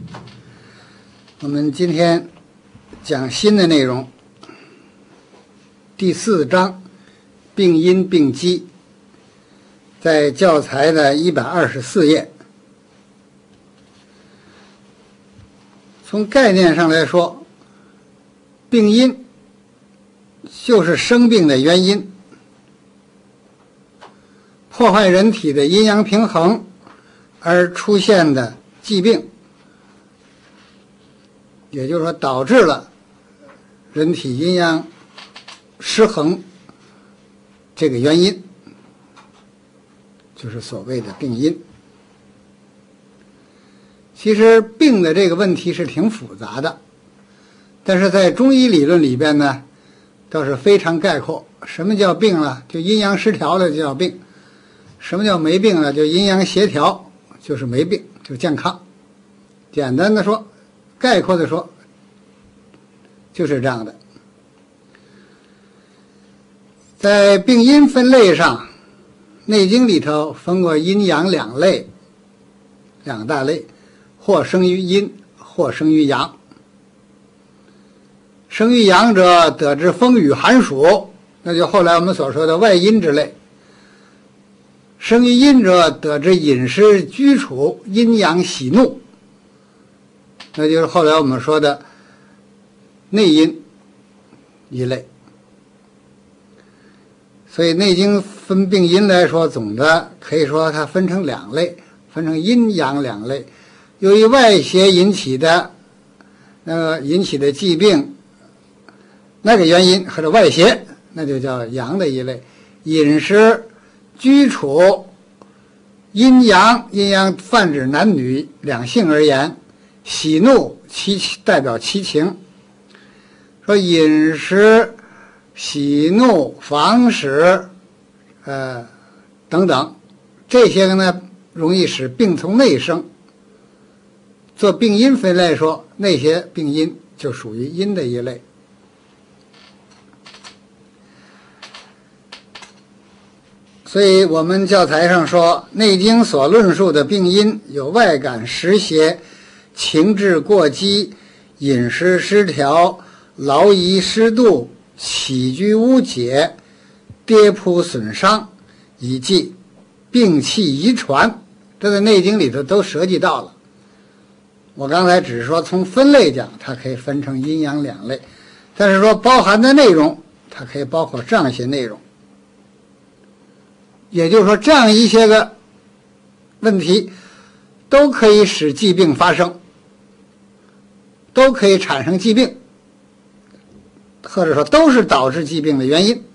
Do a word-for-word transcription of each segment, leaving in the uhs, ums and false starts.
我们今天讲新的内容，第四章病因病机，在教材的一百二十四页。从概念上来说，病因就是生病的原因，破坏人体的阴阳平衡而出现的疾病，也就是说导致了人体阴阳失衡这个原因，就是所谓的病因。其实病的这个问题是挺复杂的，但是在中医理论里边呢倒是非常概括。什么叫病了？就阴阳失调了就叫病。什么叫没病了？就阴阳协调，就是没病，就健康。简单的说，概括的说，就是这样的。在病因分类上，《内经》里头分过阴阳两类，两大类，或生于阴，或生于阳。生于阳者，得之风雨寒暑，那就后来我们所说的外因之类。生于阴者，得之饮食居处，阴阳喜怒，那就是后来我们说的内因一类。所以《内经》分病因来说，总的可以说它分成两类，分成阴阳两类。由于外邪引起的那个引起的疾病，那个原因或者外邪，那就叫阳的一类。饮食居处阴阳，阴阳泛指男女两性而言，喜怒七代表七情。说饮食、喜怒、房使，呃等等，这些个呢容易使病从内生。做病因分类说，那些病因就属于阴的一类。所以我们教材上说，《内经》所论述的病因有外感实邪、情志过激、饮食失调、劳逸失度、起居无解、跌扑损伤，以及病气遗传，这在《内经》里头都涉及到了。我刚才只是说从分类讲，它可以分成阴阳两类，但是说包含的内容，它可以包括这样一些内容。也就是说，这样一些个问题都可以使疾病发生，都可以产生疾病，或者说都是导致疾病的原因。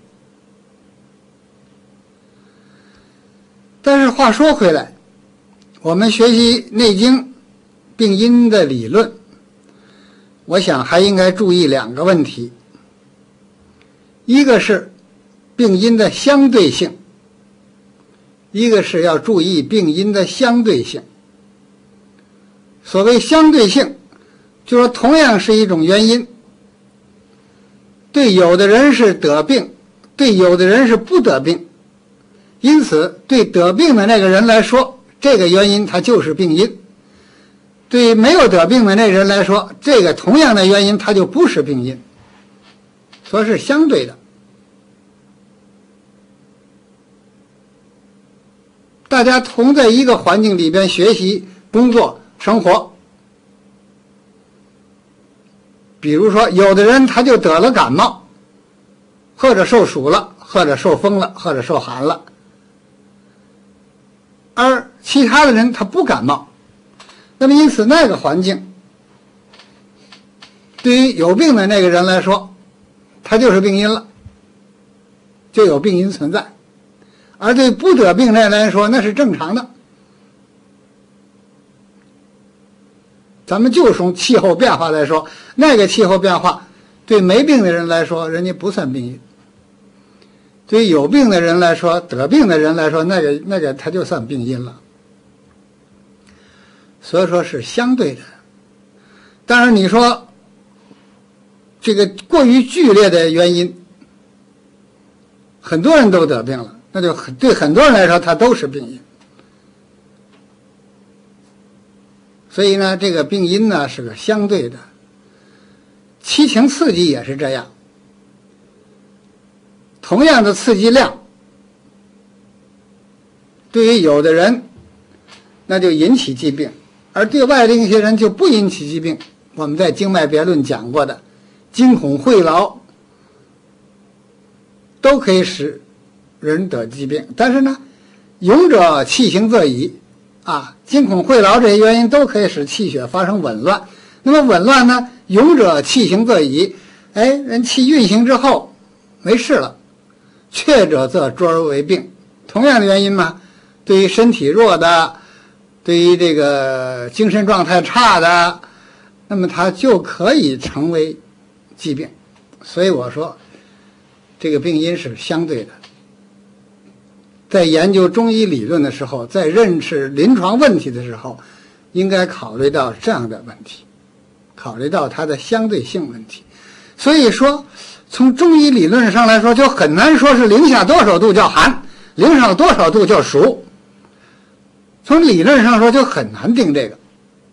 但是话说回来，我们学习《内经》病因的理论，我想还应该注意两个问题。一个是病因的相对性，一个是要注意病因的相对性。所谓相对性，就是说同样是一种原因，对有的人是得病，对有的人是不得病。因此对得病的那个人来说，这个原因它就是病因；对没有得病的那人来说，这个同样的原因它就不是病因，所以是相对的。大家同在一个环境里边学习、工作、生活。比如说，有的人他就得了感冒，或者受暑了，或者受风了，或者受寒了，而其他的人他不感冒。那么因此那个环境对于有病的那个人来说，他就是病因了，就有病因存在。而对不得病的人来说，那是正常的。咱们就从气候变化来说，那个气候变化对没病的人来说，人家不算病因；对于有病的人来说，得病的人来说，那个那个他就算病因了。所以说是相对的。当然你说这个过于剧烈的原因，很多人都得病了，那就对很多人来说，它都是病因。 所以呢，这个病因呢是个相对的。七情刺激也是这样，同样的刺激量，对于有的人那就引起疾病，而对外的一些人就不引起疾病。我们在经脉别论讲过的惊恐会劳都可以使人得疾病，但是呢，勇者气行则已啊，惊恐会劳这些原因都可以使气血发生紊乱。那么紊乱呢，勇者气行则已，哎，人气运行之后没事了，怯者则诸而为病。同样的原因嘛，对于身体弱的，对于这个精神状态差的，那么它就可以成为疾病。所以我说这个病因是相对的。在研究中医理论的时候，在认识临床问题的时候，应该考虑到这样的问题，考虑到它的相对性问题。所以说从中医理论上来说，就很难说是零下多少度叫寒，零上多少度叫暑，从理论上说就很难定这个。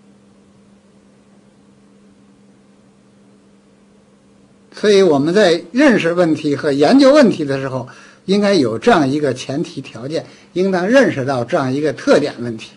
所以我们在认识问题和研究问题的时候，应该有这样一个前提条件，应当认识到这样一个特点问题。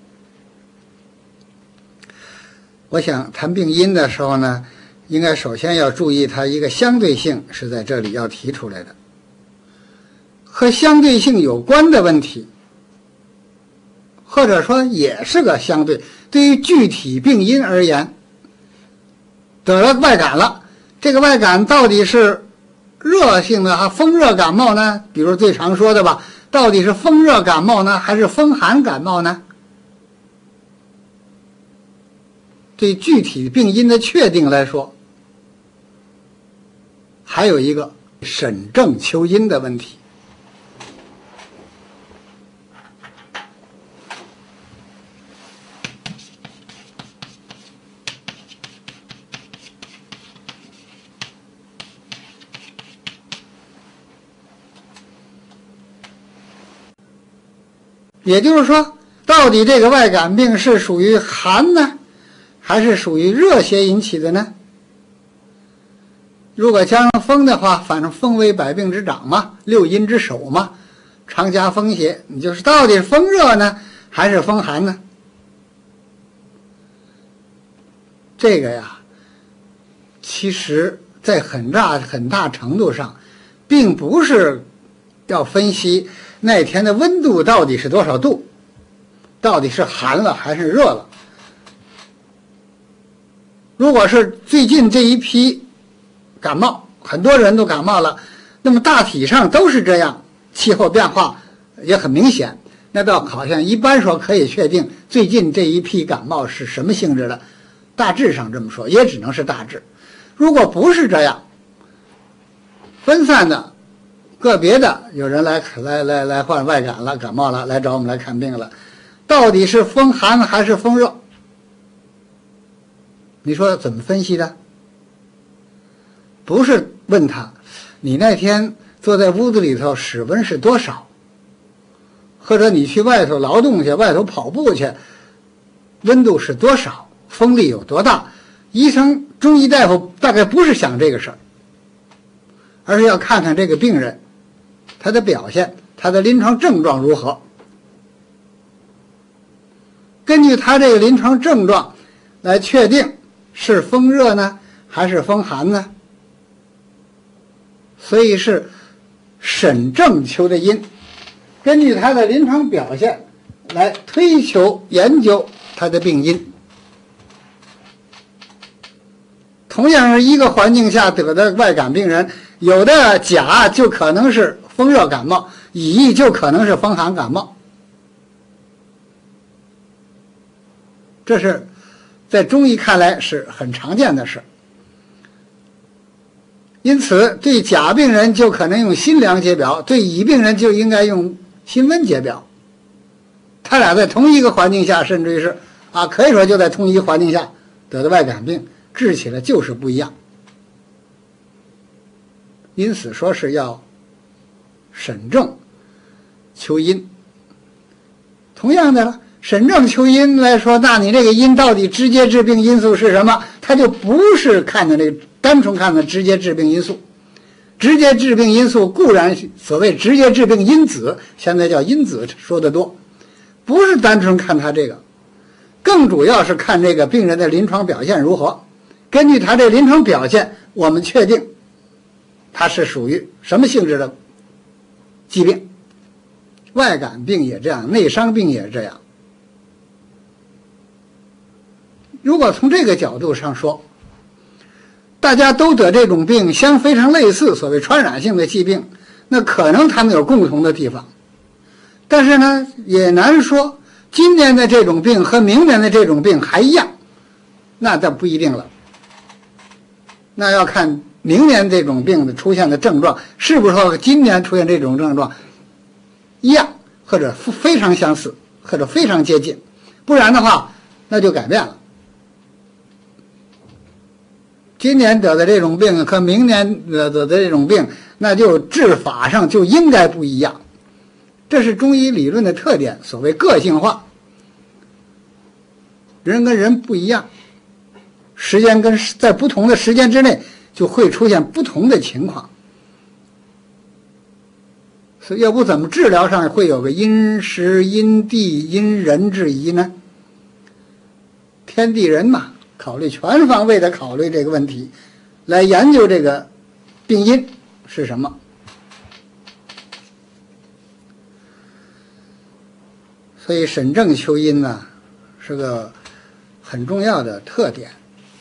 我想谈病因的时候呢，应该首先要注意它一个相对性是在这里要提出来的。和相对性有关的问题，或者说也是个相对，对于具体病因而言，得了外感了，这个外感到底是热性的还风热感冒呢？比如最常说的吧，到底是风热感冒呢，还是风寒感冒呢？对具体病因的确定来说，还有一个审证求因的问题。也就是说，到底这个外感病是属于寒呢，还是属于热邪引起的呢？如果加上风的话，反正风为百病之长嘛，六阴之首嘛，常加风邪，你就是到底是风热呢，还是风寒呢？这个呀，其实在很大很大程度上，并不是要分析那天的温度到底是多少度，到底是寒了还是热了。如果是最近这一批感冒，很多人都感冒了，那么大体上都是这样，气候变化也很明显，那倒好像一般说可以确定最近这一批感冒是什么性质的，大致上这么说，也只能是大致。如果不是这样，分散的个别的有人来来来来患外感了，感冒了，来找我们来看病了，到底是风寒还是风热？你说怎么分析的？不是问他你那天坐在屋子里头室温是多少，或者你去外头劳动去，外头跑步去，温度是多少，风力有多大。医生中医大夫大概不是想这个事儿，而是要看看这个病人他的表现，他的临床症状如何，根据他这个临床症状来确定是风热呢还是风寒呢。所以是审证求的因，根据他的临床表现来推求研究他的病因。同样是一个环境下得的外感病人，有的甲就可能是风热感冒，乙就可能是风寒感冒。这是在中医看来是很常见的事。因此对甲病人就可能用辛凉解表，对乙病人就应该用辛温解表。他俩在同一个环境下，甚至于是啊，可以说就在同一个环境下得的外感病，治起来就是不一样。因此说是要审证求因。同样的了， 审证求因来说，那你这个因到底直接致病因素是什么？他就不是看的这个单纯看的直接致病因素。直接致病因素固然所谓直接致病因子，现在叫因子说得多，不是单纯看他这个，更主要是看这个病人的临床表现如何。根据他这临床表现，我们确定他是属于什么性质的疾病。外感病也这样，内伤病也这样。如果从这个角度上说，大家都得这种病，相非常类似，所谓传染性的疾病，那可能他们有共同的地方。但是呢，也难说今年的这种病和明年的这种病还一样，那倒不一定了。那要看明年这种病的出现的症状是不是和今年出现这种症状一样，或者非常相似，或者非常接近，不然的话那就改变了。今年得的这种病和明年得的这种病，那就治法上就应该不一样。这是中医理论的特点，所谓个性化。人跟人不一样，时间跟在不同的时间之内就会出现不同的情况。所以要不怎么治疗上会有个因时因地因人制宜呢？天地人嘛，考虑全方位的考虑这个问题，来研究这个病因是什么。所以审证求因呢，是个很重要的特点，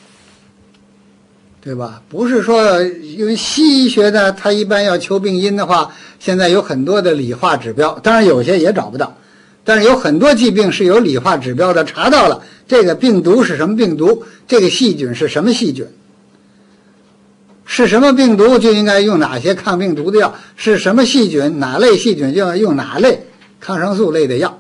对吧？不是说因为西医学的，它一般要求病因的话，现在有很多的理化指标，当然有些也找不到，但是有很多疾病是有理化指标的，查到了这个病毒是什么病毒，这个细菌是什么细菌，是什么病毒就应该用哪些抗病毒的药，是什么细菌哪类细菌就要用哪类抗生素类的药。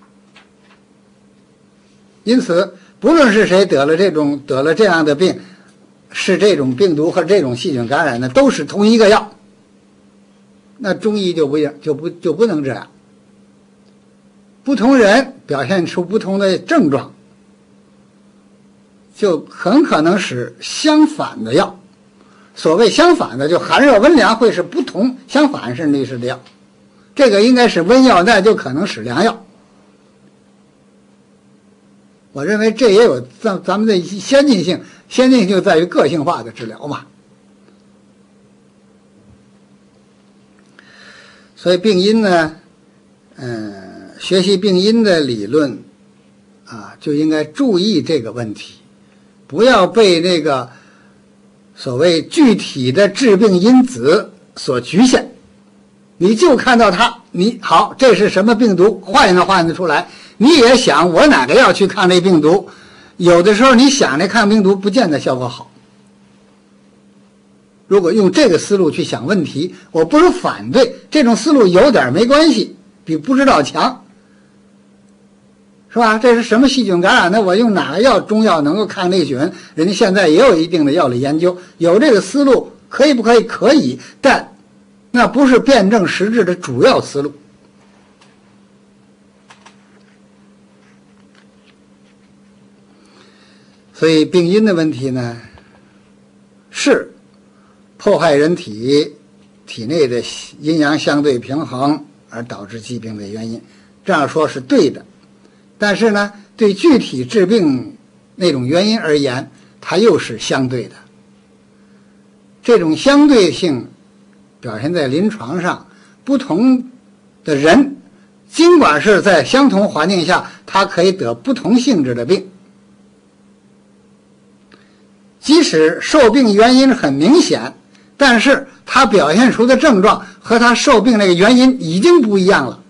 因此不论是谁得了这种得了这样的病，是这种病毒和这种细菌感染的，都是同一个药。那中医就不就不就不能这样，不同人表现出不同的症状，就很可能使相反的药。所谓相反的，就寒热温凉会是不同相反是类似的药，这个应该是温药，那就可能使凉药。我认为这也有咱咱们的先进性，先进性就在于个性化的治疗嘛。所以病因呢，嗯，学习病因的理论啊，就应该注意这个问题，不要被那个所谓具体的致病因子所局限。你就看到它，你好，这是什么病毒，换都换得出来。你也想我哪个药去抗这病毒，有的时候你想这抗病毒不见得效果好。如果用这个思路去想问题，我不是反对，这种思路有点没关系，比不知道强，是吧？这是什么细菌感染的，我用哪个药中药能够抗内菌，人家现在也有一定的药理研究，有这个思路可以不可以？可以，但那不是辩证实质的主要思路。所以病因的问题呢，是破坏人体体内的阴阳相对平衡而导致疾病的原因，这样说是对的。但是呢，对具体致病那种原因而言，它又是相对的。这种相对性表现在临床上，不同的人尽管是在相同环境下，他可以得不同性质的病。即使受病原因很明显，但是他表现出的症状和他受病那个原因已经不一样了。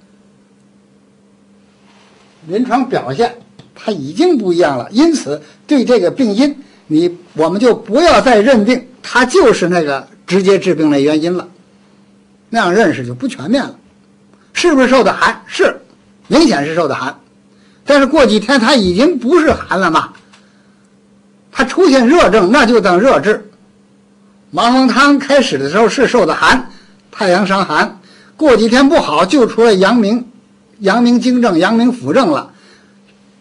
临床表现它已经不一样了，因此对这个病因，你我们就不要再认定它就是那个直接致病的原因了，那样认识就不全面了。是不是受的寒？是，明显是受的寒，但是过几天它已经不是寒了嘛。它出现热症，那就当热治。麻黄汤开始的时候是受的寒，太阳伤寒，过几天不好就出了阳明阳明经症、阳明腑症了，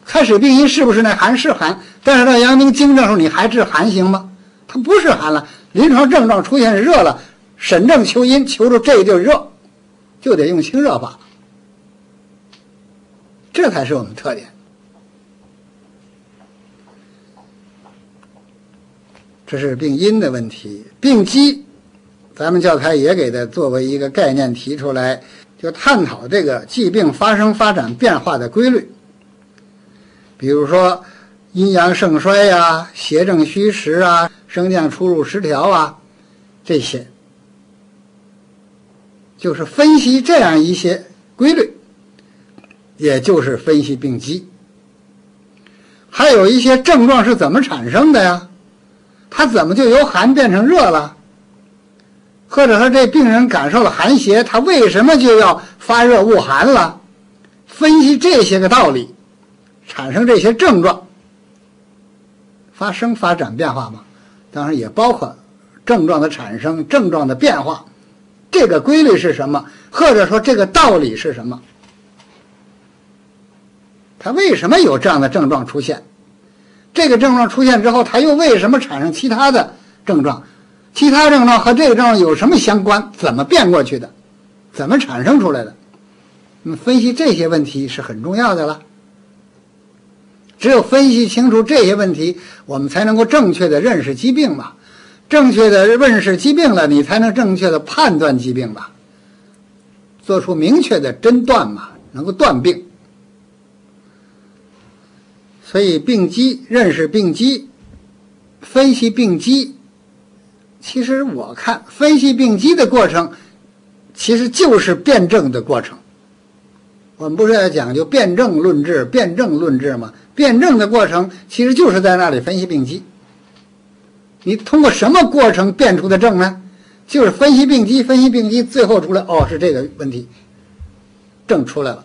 开始病因是不是那寒？是寒，但是到阳明经证时候你还治寒行吗？它不是寒了，临床症状出现是热了，审证求因，求出这就是热，就得用清热法，这才是我们特点。这是病因的问题。病机咱们教材也给它作为一个概念提出来，就探讨这个疾病发生发展变化的规律，比如说阴阳盛衰呀、邪正虚实啊、升降出入失调啊，这些就是分析这样一些规律，也就是分析病机。还有一些症状是怎么产生的呀？它怎么就由寒变成热了？或者说这病人感受了寒邪，他为什么就要发热恶寒了？分析这些个道理，产生这些症状，发生发展变化嘛，当然也包括症状的产生、症状的变化，这个规律是什么？或者说这个道理是什么？它为什么有这样的症状出现？这个症状出现之后，它又为什么产生其他的症状？其他症状和这个症状有什么相关？怎么变过去的？怎么产生出来的？那么分析这些问题是很重要的了。只有分析清楚这些问题，我们才能够正确的认识疾病嘛。正确的认识疾病了，你才能正确的判断疾病吧，做出明确的诊断嘛，能够断病。所以病机，认识病机，分析病机，其实我看分析病机的过程其实就是辩证的过程。我们不是要讲究辩证论治，辩证论治吗？辩证的过程其实就是在那里分析病机。你通过什么过程辩出的证呢？就是分析病机，分析病机，最后出来，哦，是这个问题，证出来了。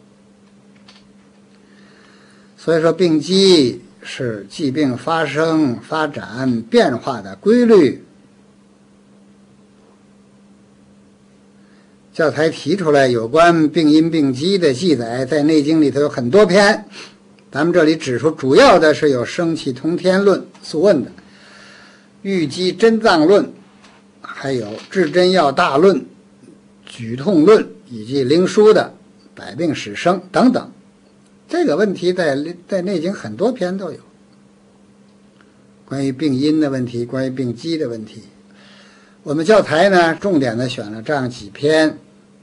所以说病机是疾病发生、发展、变化的规律。教材提出来有关病因病机的记载，在《内经》里头有很多篇，咱们这里指出主要的是有《生气通天论》素问的，《郁积真脏论》，还有《治真药大论》、《举痛论》以及灵枢的《百病始生》等等。这个问题在在《内经》很多篇都有，关于病因的问题，关于病机的问题。我们教材呢，重点的选了这样几篇。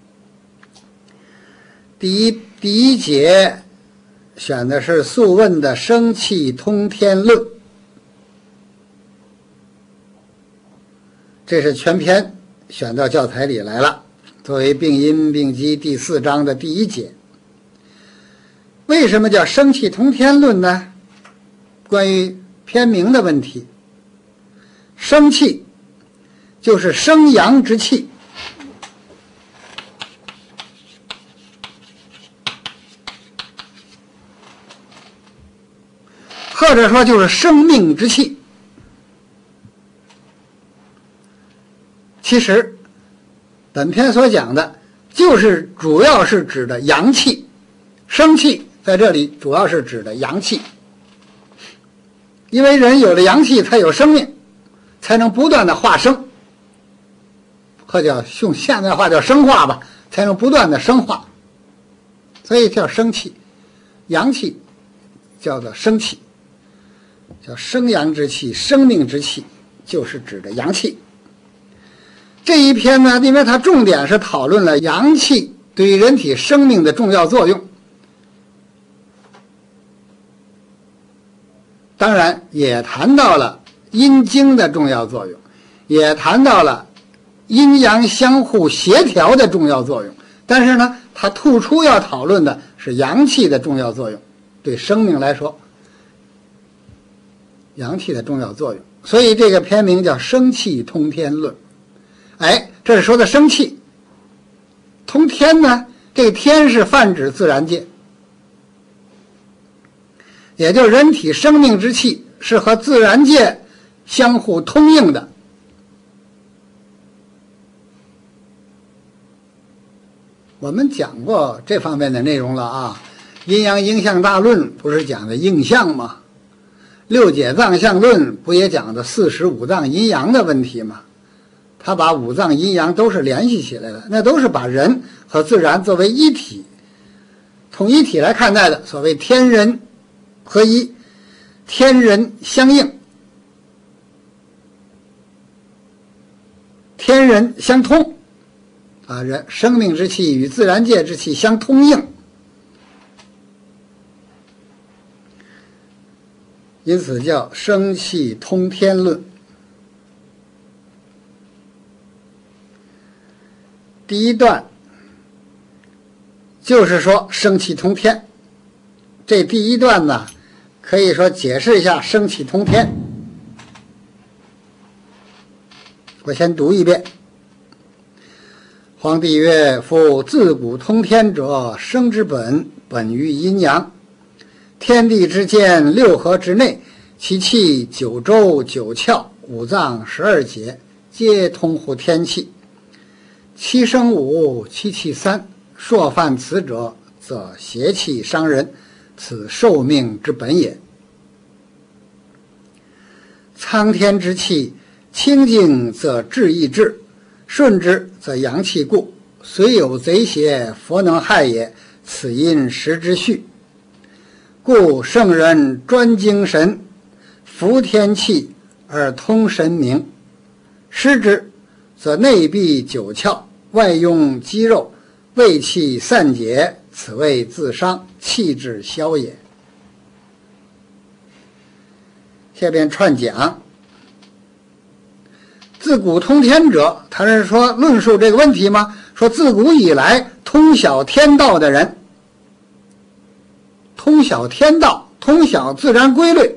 第一第一节选的是《素问》的《生气通天论》，这是全篇选到教材里来了，作为病因病机第四章的第一节。为什么叫生气通天论呢？关于篇名的问题，生气就是生阳之气，或者说就是生命之气。其实本篇所讲的就是主要是指的阳气，生气在这里主要是指的阳气，因为人有了阳气才有生命，才能不断的化生，或者用现代话叫生化吧，才能不断的生化，所以叫生气。阳气叫做生气，叫生阳之气，生命之气，就是指的阳气。这一篇呢，因为它重点是讨论了阳气对于人体生命的重要作用，当然也谈到了阴经的重要作用，也谈到了阴阳相互协调的重要作用，但是呢，它突出要讨论的是阳气的重要作用，对生命来说阳气的重要作用，所以这个篇名叫《生气通天论》。哎，这是说的生气通天呢，这个天是泛指自然界，也就是人体生命之气是和自然界相互通应的。我们讲过这方面的内容了啊， 阴阳应象大论不是讲的应象吗？六解藏象论不也讲的四时五脏阴阳的问题吗？他把五脏阴阳都是联系起来的，那都是把人和自然作为一体统一体来看待的，所谓天人合一，天人相应，天人相通啊，人生命之气与自然界之气相通应，因此叫生气通天论。第一段就是说生气通天，这第一段呢，可以说解释一下生气通天。我先读一遍。皇帝曰：夫自古通天者，生之本，本于阴阳。天地之间，六合之内，其气九州九窍，五脏十二节，皆通乎天气。七生五，七气三，朔犯此者，则邪气伤人，此受命之本也。苍天之气，清净则志亦至，顺之则阳气固，虽有贼邪，佛能害也，此因时之序。故圣人专精神，服天气而通神明，失之则内闭九窍，外用肌肉，胃气散解，此谓自伤，气滞消也。下边串讲，自古通天者，他是说论述这个问题吗？说自古以来通晓天道的人，通晓天道，通晓自然规律，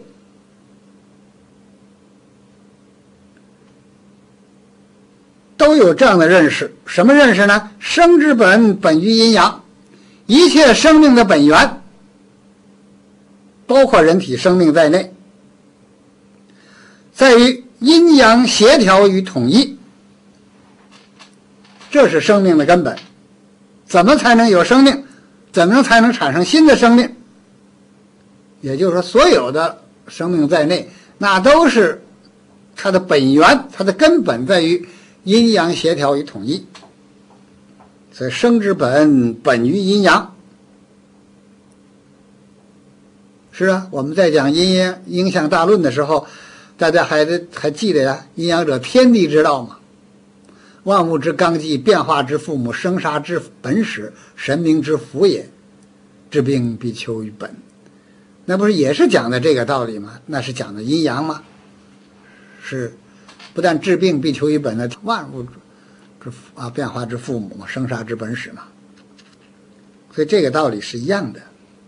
都有这样的认识。什么认识呢？生之本，本于阴阳。一切生命的本源，包括人体生命在内，在于阴阳协调与统一，这是生命的根本。怎么才能有生命？怎么才能产生新的生命？也就是说，所有的生命在内，那都是它的本源，它的根本在于阴阳协调与统一。所以生之本，本于阴阳。是啊，我们在讲阴阳应象大论的时候，大家还还记得呀？阴阳者，天地之道嘛，万物之纲纪，变化之父母，生杀之本始，神明之福也。治病必求于本，那不是也是讲的这个道理吗？那是讲的阴阳吗？是，不但治病必求于本呢，万物之啊变化之父母嘛，生杀之本始嘛。所以这个道理是一样的。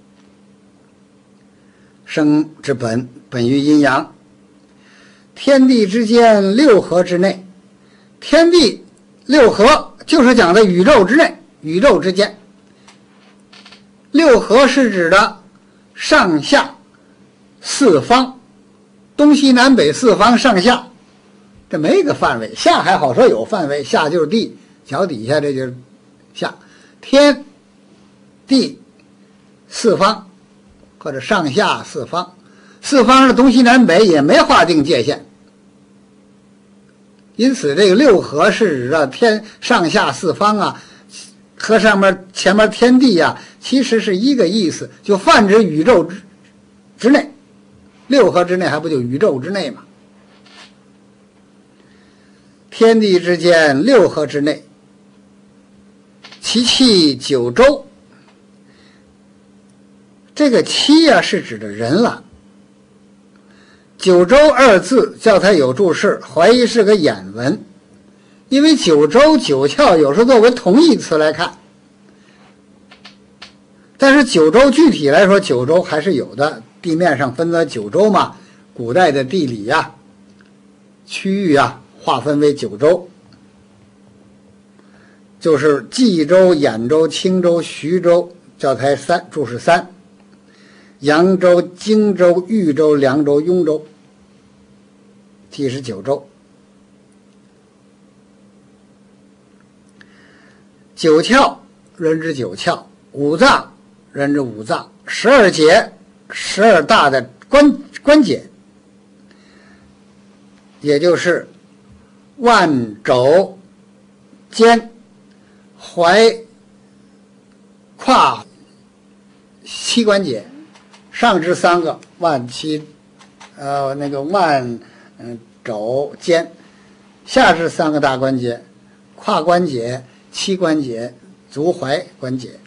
生之本，本于阴阳。天地之间，六合之内，天地六合就是讲的宇宙之内，宇宙之间。六合是指的上下四方，东西南北四方上下，这没个范围。下还好说有范围，下就是地，脚底下这就是下。天地四方或者上下四方，四方是东西南北，也没划定界限。因此这个六合是指的天上下四方啊，和上面前面天地啊，其实是一个意思，就泛指宇宙之之内。六合之内还不就宇宙之内吗？天地之间，六合之内，其气九州。这个七啊是指的人了。九州二字教材有注释，怀疑是个眼文，因为九州九窍有时候作为同义词来看，但是九州具体来说，九州还是有的，地面上分为九州嘛，古代的地理呀、啊、区域啊划分为九州，就是冀州、兖州、青州、徐州，教材三注释三，扬州、荆州、豫州、凉州、雍州，即是九州。九窍，人之九窍；五脏， 人之五脏，十二节，十二大的关关节，也就是腕、肘、肩、踝、胯膝关节，上肢三个腕、膝，呃，那个腕、嗯、肘、肩，下肢三个大关节，胯关节、膝关节、足踝关节。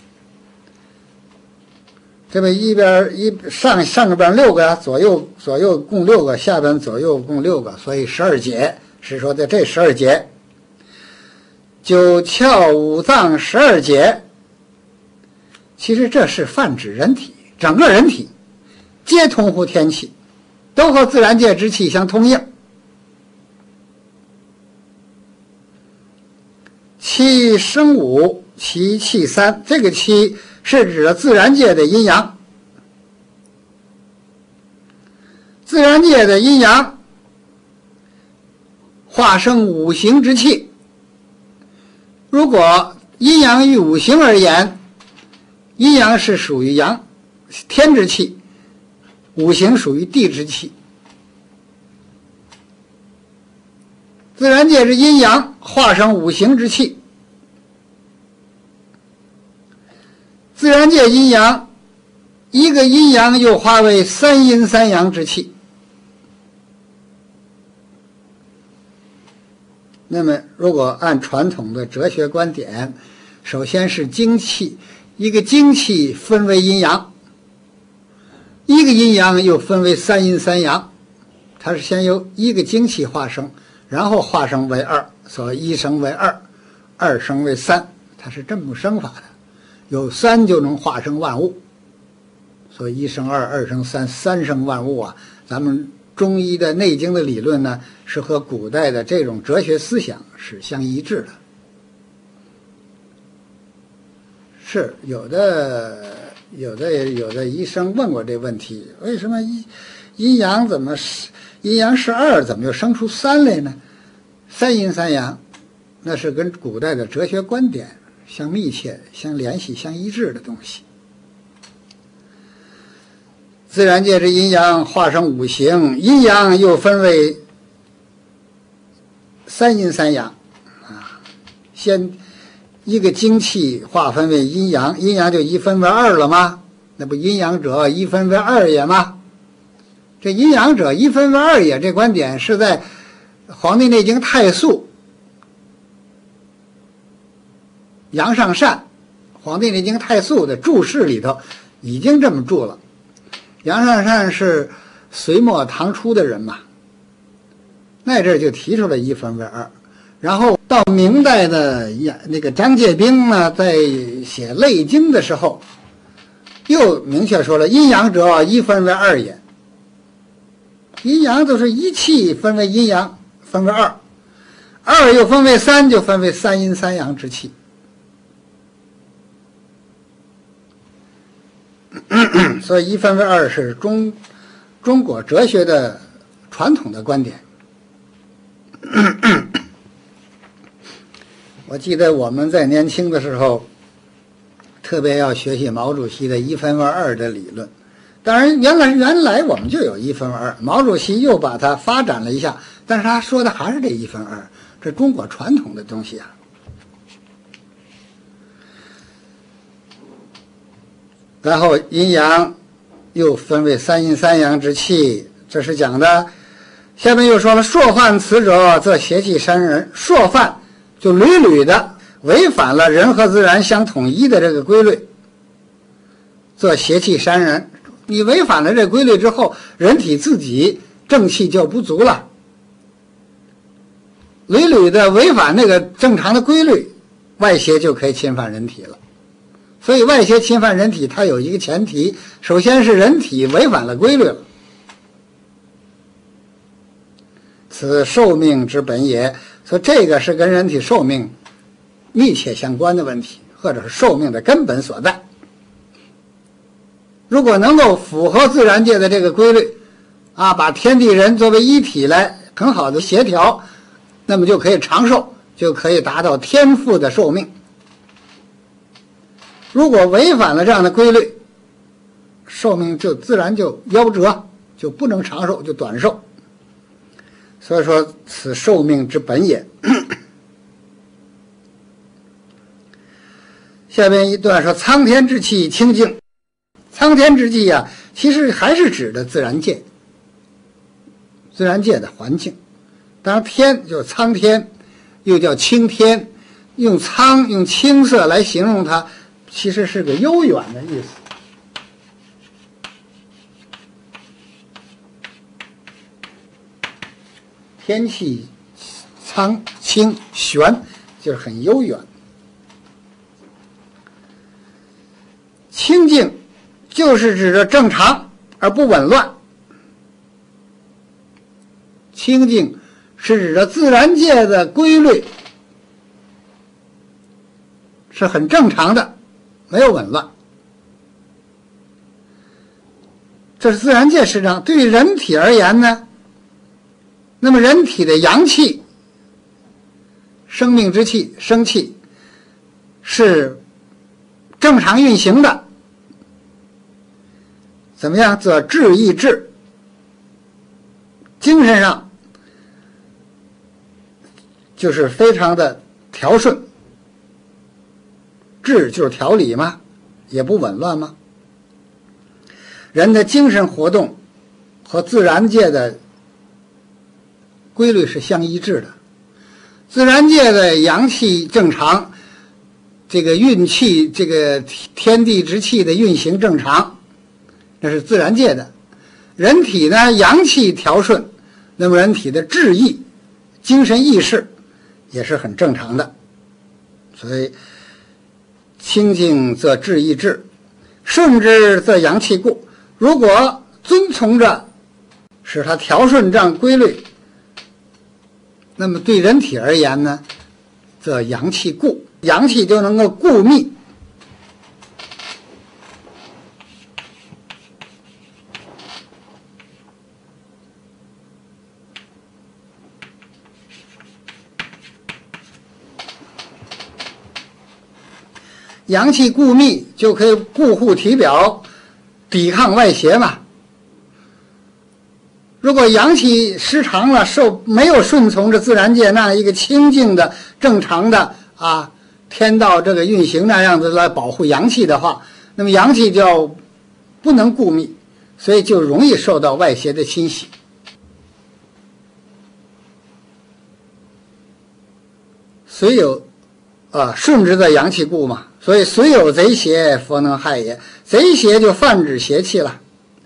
这么一边一上上边六个，左右左右共六个，下边左右共六个，所以十二节是说的这十二节。九窍五脏十二节，其实这是泛指人体，整个人体皆通乎天气，都和自然界之气相通应。七生五，其气三，这个七是指的自然界的阴阳。自然界的阴阳化生五行之气。如果阴阳与五行而言，阴阳是属于阳天之气，五行属于地之气。自然界之阴阳化生五行之气。自然界阴阳，一个阴阳又化为三阴三阳之气。那么如果按传统的哲学观点，首先是精气，一个精气分为阴阳，一个阴阳又分为三阴三阳，它是先由一个精气化生，然后化生为二，所谓一生为二，二生为三，它是这么生法的。有三就能化生万物，所以一生二，二生三，三生万物啊。咱们中医的内经的理论呢，是和古代的这种哲学思想是相一致的。是有的，有的有的医生问过这问题，为什么阴阴阳怎么阴阳是二，怎么又生出三来呢？三阴三阳，那是跟古代的哲学观点相密切、相联系、相一致的东西。自然界之阴阳化生五行，阴阳又分为三阴三阳啊。先一个精气划分为阴阳，阴阳就一分为二了吗？那不阴阳者一分为二也吗？这阴阳者一分为二也，这观点是在《黄帝内经·太素》杨尚善《黄帝内经·太素》的注释里头已经这么注了。杨尚善是隋末唐初的人嘛，那阵儿就提出了一分为二。然后到明代的那个张介宾呢，在写《类经》的时候，又明确说了阴阳者一分为二也。阴阳都是一气分为阴阳，分为二，二又分为三，就分为三阴三阳之气。所以一分为二是中中国哲学的传统的观点。我记得我们在年轻的时候特别要学习毛主席的一分为二的理论，当然原来原来我们就有一分为二，毛主席又把它发展了一下，但是他说的还是这一分二，这中国传统的东西啊。然后阴阳又分为三阴三阳之气，这是讲的。下面又说了，朔犯此者，则邪气伤人。朔犯就屡屡的违反了人和自然相统一的这个规律，则邪气伤人。你违反了这规律之后，人体自己正气就不足了。屡屡的违反那个正常的规律，外邪就可以侵犯人体了。所以外邪侵犯人体，它有一个前提，首先是人体违反了规律了。此寿命之本也，所以这个是跟人体寿命密切相关的问题，或者是寿命的根本所在。如果能够符合自然界的这个规律，啊，把天地人作为一体来很好的协调，那么就可以长寿，就可以达到天赋的寿命。如果违反了这样的规律， 寿命就自然就夭折，就不能长寿，就短寿。所以说，此寿命之本也。下边一段说：苍天之气清净。苍天之气啊，其实还是指的自然界，自然界的环境。当然，天就是苍天，又叫青天，用苍用青色来形容它，其实是个悠远的意思。天气苍清玄，就是很悠远。清净就是指的正常而不紊乱，清净是指的自然界的规律是很正常的，没有紊乱。这是自然界实证。对于人体而言呢，那么人体的阳气、生命之气、生气是正常运行的。怎么样？则志意志，精神上就是非常的调顺。志就是调理嘛，也不紊乱嘛。人的精神活动和自然界的规律是相一致的。自然界的阳气正常，这个运气，这个天地之气的运行正常，这是自然界的。人体呢，阳气调顺，那么人体的志意、精神意识也是很正常的。所以清净则志意志，顺之则阳气固。如果遵从着使它调顺这样规律，那么对人体而言呢，则阳气固，阳气就能够固密。阳气固密就可以固护体表，抵抗外邪嘛。如果阳气失常了，受没有顺从着自然界那样一个清净的正常的啊天道这个运行那样子来保护阳气的话，那么阳气就不能固密，所以就容易受到外邪的侵袭。虽有啊顺之的阳气固嘛，所以虽有贼邪，佛能害也。贼邪就泛指邪气了，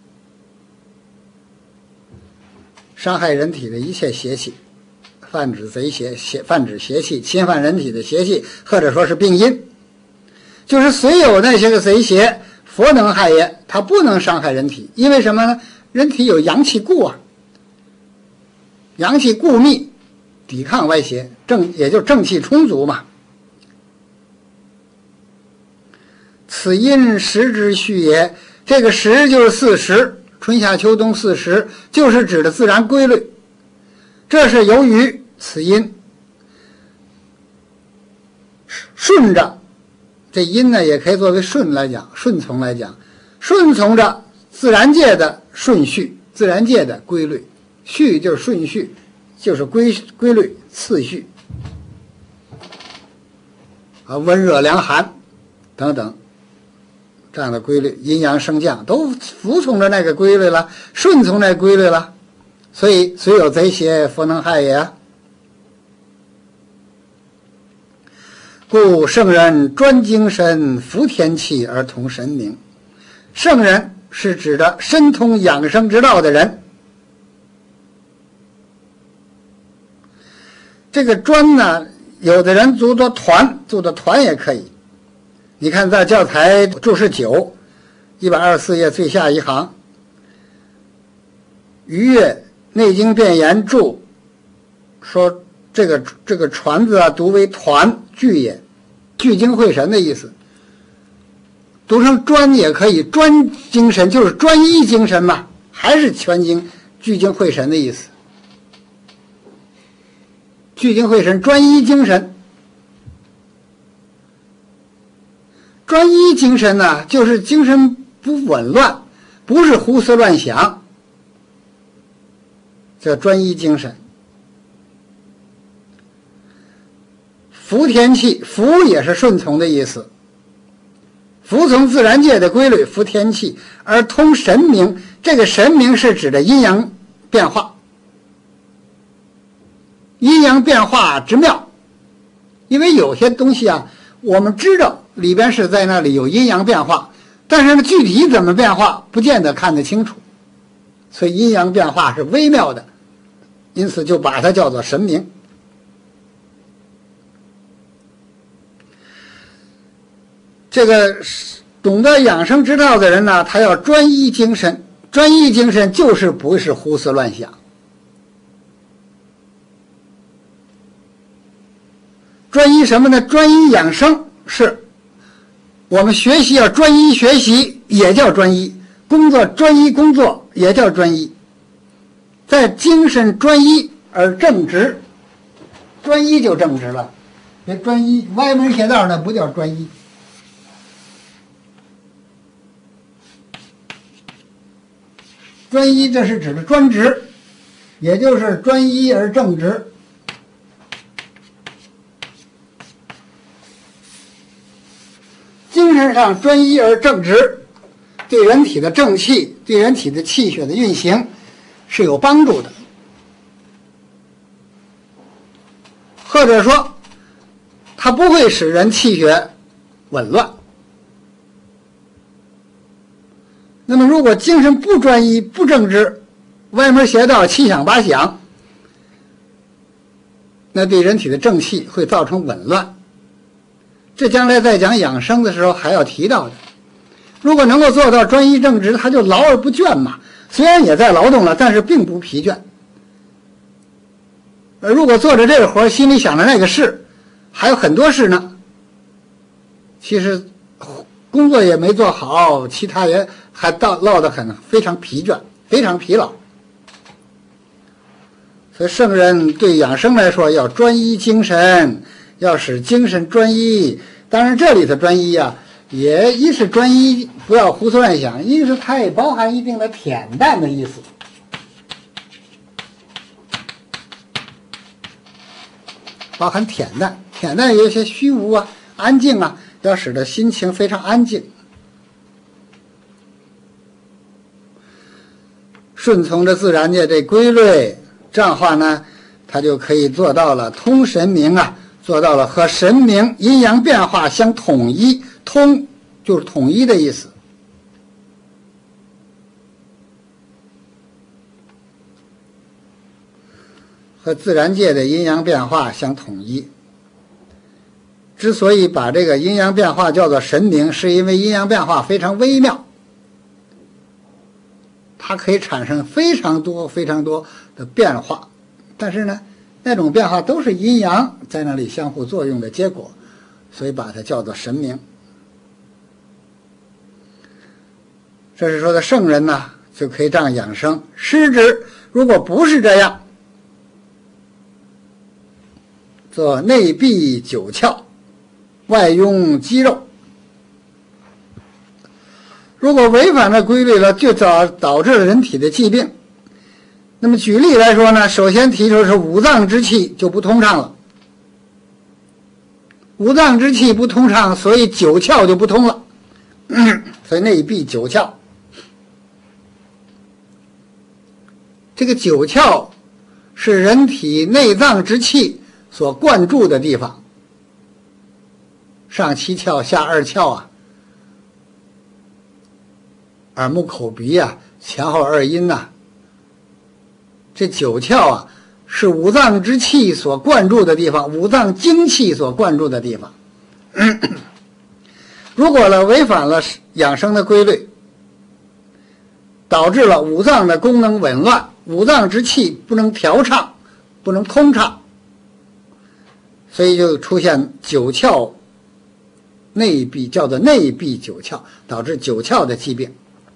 伤害人体的一切邪气，泛指贼邪，邪泛指邪气，侵犯人体的邪气，或者说是病因。就是虽有那些个贼邪，佛能害也，它不能伤害人体，因为什么呢？人体有阳气固啊，阳气固密，抵抗外邪，正也就正气充足嘛。此因时之序也，这个时就是四时，春夏秋冬四时，就是指的自然规律。这是由于此因顺着，这因呢也可以作为顺来讲，顺从来讲，顺从着自然界的顺序，自然界的规律。序就是顺序，就是规规律次序啊，温热凉寒等等这样的规律，阴阳升降都服从着那个规律了，顺从那个规律了，所以虽有贼邪，佛能害也。故圣人专精神，服天气而同神明。圣人是指的深通养生之道的人。这个专呢，有的人读作团，读作团也可以。你看在教材注释九一百二十四页最下一行，于越内经辩言注说这个这个传字啊读为团聚也，聚精会神的意思。读成专也可以，专精神就是专一精神嘛，还是全精聚精会神的意思。聚精会神，专一精神。专一精神呢，就是精神不紊乱， 不是胡思乱想，叫专一精神。服天气，服也是顺从的意思，服从自然界的规律，服天气，而通神明。这个神明是指的阴阳变化，阴阳变化之妙。因为有些东西啊，我们知道里边是在那里有阴阳变化，但是呢，具体怎么变化，不见得看得清楚。所以阴阳变化是微妙的，因此就把它叫做神明。这个懂得养生之道的人呢，他要专一精神。专一精神就是不是胡思乱想。专一什么呢？专一养生，是我们学习要专一学习，也叫专一；工作专一工作，也叫专一。在精神专一而正直，专一就正直了。别专一歪门邪道，那不叫专一。专一这是指的专职，也就是专一而正直。精神上专一而正直，对人体的正气，对人体的气血的运行是有帮助的。或者说，它不会使人气血紊乱。那么如果精神不专一不正直，歪门邪道，七想八想，那对人体的正气会造成紊乱。这将来在讲养生的时候还要提到的。如果能够做到专一正直，他就劳而不倦嘛，虽然也在劳动了，但是并不疲倦。而如果做着这个活，心里想着那个事，还有很多事呢，其实工作也没做好，其他也还到落得很非常疲倦，非常疲劳。所以圣人对养生来说，要专一精神，要使精神专一。当然这里的专一啊，也一是专一，不要胡思乱想；一是它也包含一定的恬淡的意思。包含恬淡，恬淡有一些虚无啊、安静啊，要使得心情非常安静。顺从着自然界这规律，这样的话呢，它就可以做到了通神明啊，做到了和神明阴阳变化相统一。通就是统一的意思。和自然界的阴阳变化相统一。之所以把这个阴阳变化叫做神明，是因为阴阳变化非常微妙，它可以产生非常多非常多的变化，但是呢，那种变化都是阴阳在那里相互作用的结果，所以把它叫做神明。这是说的圣人呢，就可以这样养生。失之，如果不是这样，做内闭九窍，外壅肌肉。如果违反了规律了，就导导致了人体的疾病。那么举例来说呢，首先提出是五脏之气就不通畅了。五脏之气不通畅，所以九窍就不通了。所以内闭九窍。这个九窍是人体内脏之气所灌注的地方，上七窍下二窍啊，耳目口鼻啊，前后二阴呐、啊，这九窍啊是五脏之气所灌注的地方，五脏精气所灌注的地方。如果呢违反了养生的规律，导致了五脏的功能紊乱，五脏之气不能调畅，不能通畅，所以就出现九窍内闭，叫做内闭九窍，导致九窍的疾病。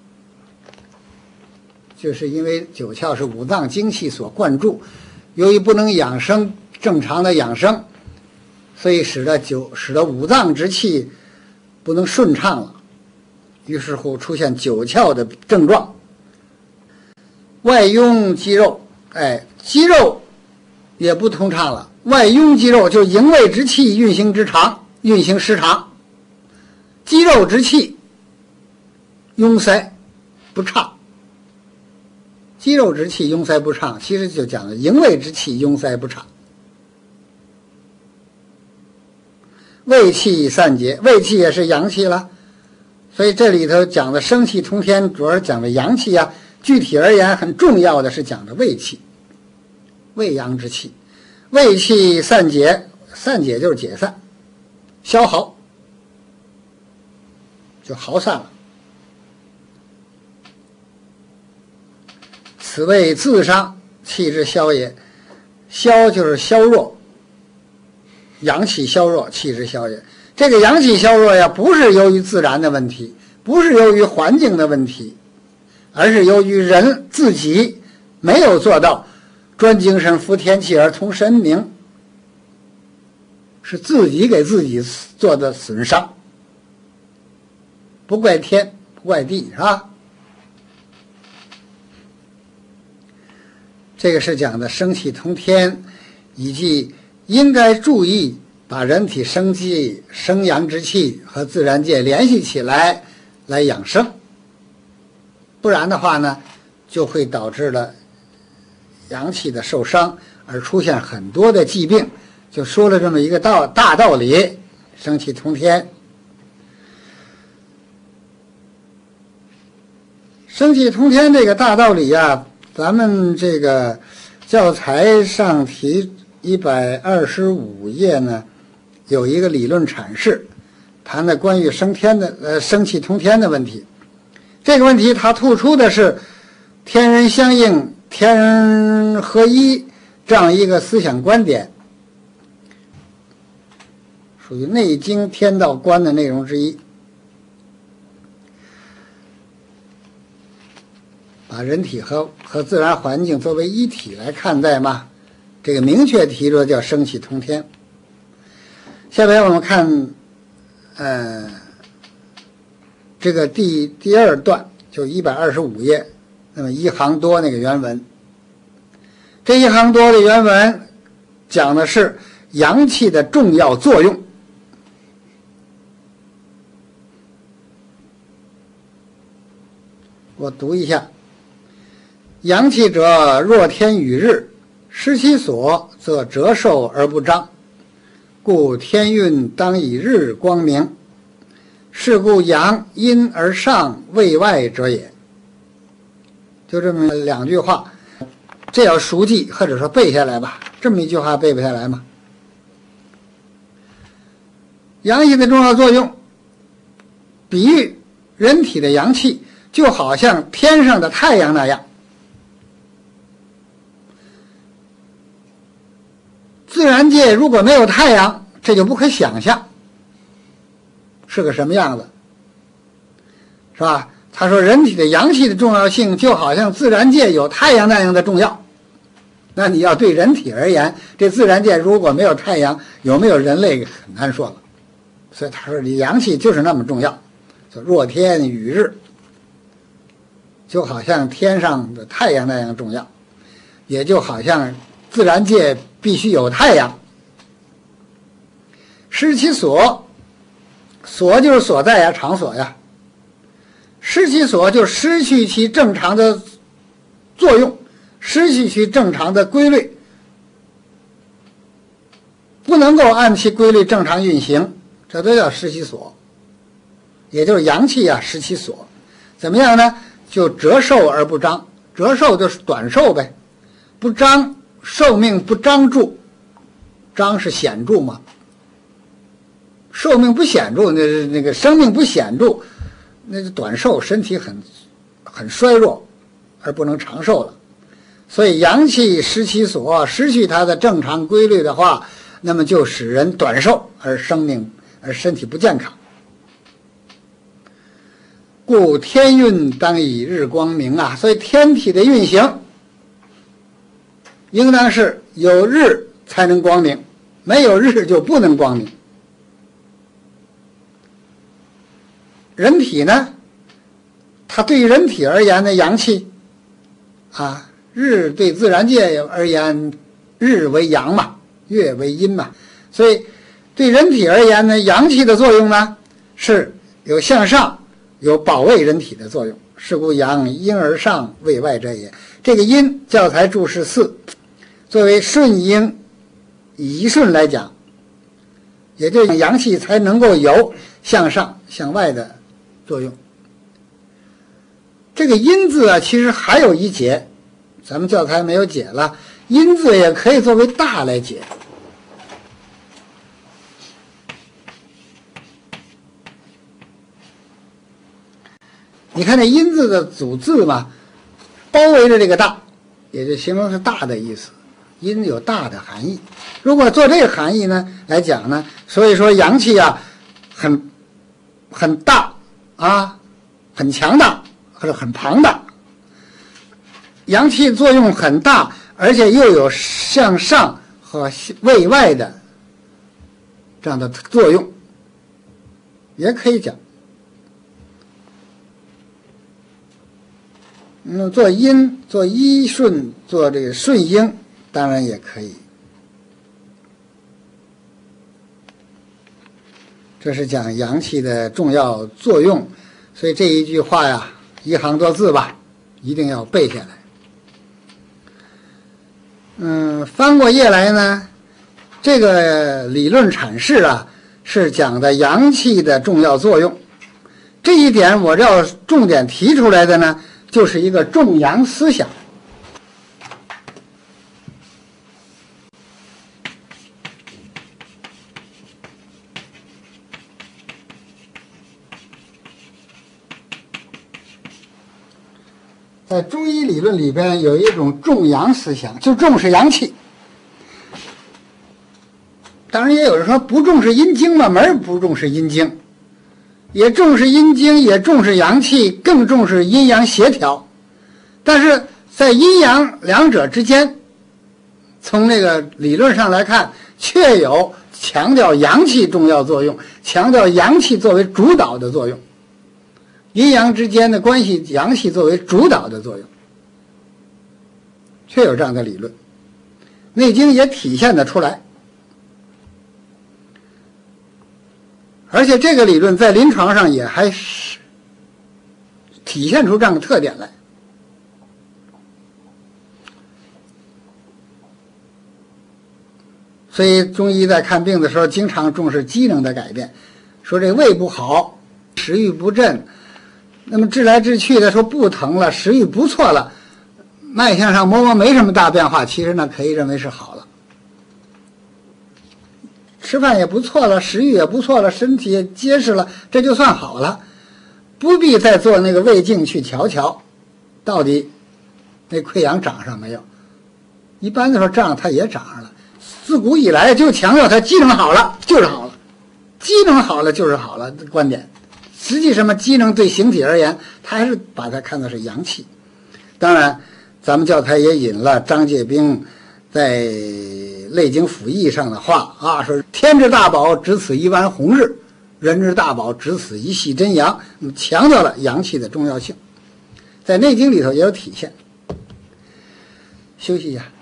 就是因为九窍是五脏精气所灌注，由于不能养生正常的养生，所以使得九使得五脏之气不能顺畅了， 于是乎出现九窍的症状。外壅肌肉，哎，肌肉也不通畅了。外壅肌肉就是营卫之气运行之长，运行失常，肌肉之气壅塞不畅。肌肉之气壅塞不畅，其实就讲了营卫之气壅塞不畅。胃气散结，胃气也是阳气了，所以这里头讲的生气通天，主要是讲的阳气啊。具体而言，很重要的是讲的胃气，胃阳之气。胃气散结，散解就是解散、消耗，就耗散了。此谓自伤，气之消也。消就是消弱，阳气消弱，气之消也。这个阳气消弱呀，不是由于自然的问题，不是由于环境的问题，而是由于人自己没有做到专精神服天气而通神明，是自己给自己做的损伤，不怪天不怪地，是吧？这个是讲的生气通天，以及应该注意把人体生气、生阳之气和自然界联系起来来养生，不然的话呢，就会导致了阳气的受伤，而出现很多的疾病。就说了这么一个道大道理，生气通天。生气通天这个大道理啊，咱们这个教材上提一百二十五页呢，有一个理论阐释，谈的关于升天的呃生气通天的问题。这个问题它突出的是天人相应、天人合一这样一个思想观点，属于《内经》天道观的内容之一。把人体和和自然环境作为一体来看待嘛，这个明确提出叫生气通天。下边我们看，呃，这个第第二段就一百二十五页，那么一行多那个原文，这一行多的原文讲的是阳气的重要作用。我读一下。阳气者，若天与日，失其所，则折寿而不彰，故天运当以日光明。是故阳阴而上位外者也。就这么两句话，这要熟记或者说背下来吧。这么一句话背不下来吗？阳气的重要作用，比喻人体的阳气就好像天上的太阳那样。自然界如果没有太阳，这就不可想象是个什么样子，是吧？他说人体的阳气的重要性就好像自然界有太阳那样的重要。那你要对人体而言，这自然界如果没有太阳，有没有人类很难说了。所以他说阳气就是那么重要，就若天与日，就好像天上的太阳那样重要，也就好像自然界必须有太阳。失其所，所就是所在呀，场所呀。失其所就失去其正常的作用，失去其正常的规律，不能够按其规律正常运行，这都叫失其所。也就是阳气啊失其所，怎么样呢？就折寿而不彰。折寿就是短寿呗，不彰，寿命不彰著，彰是显著嘛，寿命不显著，那那个生命不显著，那就短寿，身体很很衰弱，而不能长寿了。所以阳气失其所，失去它的正常规律的话，那么就使人短寿，而生命而身体不健康。故天运当以日光明啊，所以天体的运行应当是有日才能光明，没有日就不能光明。人体呢它对于人体而言呢，阳气啊，日对自然界而言，日为阳嘛，月为阴嘛，所以对人体而言呢，阳气的作用呢是有向上、有保卫人体的作用。是故阳阴而上，卫外者也。这个阴，教材注释四，作为顺应一顺来讲，也就是阳气才能够有向上向外的作用。这个阴字啊，其实还有一解，咱们教材没有解了。阴字也可以作为大来解。你看这阴字的组字嘛，包围着这个大，也就形容是大的意思。阴有大的含义。如果做这个含义呢来讲呢，所以说阳气啊，很很大啊，很强大或者很庞大。阳气作用很大，而且又有向上和卫外的这样的作用，也可以讲。嗯，做阴，做一顺，做这个顺应，当然也可以。这是讲阳气的重要作用，所以这一句话呀，一行多字吧，一定要背下来。嗯，翻过页来呢，这个理论阐释啊，是讲的阳气的重要作用。这一点我要重点提出来的呢，就是一个重阳思想。在中医理论里边有一种重阳思想，就重视阳气。当然也有人说不重视阴经嘛，门儿不重视阴经，也重视阴经，也重视阳气，更重视阴阳协调。但是在阴阳两者之间，从那个理论上来看，确有强调阳气重要作用，强调阳气作为主导的作用。阴阳之间的关系，阳气作为主导的作用，确有这样的理论，《内经》也体现得出来。而且这个理论在临床上也还是体现出这样的特点来。所以中医在看病的时候，经常重视机能的改变，说这胃不好，食欲不振。那么治来治去的说不疼了，食欲不错了，脉象上摸摸没什么大变化，其实呢可以认为是好了。吃饭也不错了，食欲也不错了，身体也结实了，这就算好了，不必再做那个胃镜去瞧瞧，到底那溃疡长上没有。一般的时候这样它也长上了，自古以来就强调它机能好了就是好了，机能好了就是好了的观点。实际什么机能对形体而言，他还是把它看作是阳气。当然咱们教材也引了张介宾在《内经府义》上的话啊，说天之大宝，只此一弯红日；人之大宝，只此一系真阳。那么强调了阳气的重要性，在《内经》里头也有体现。休息一下。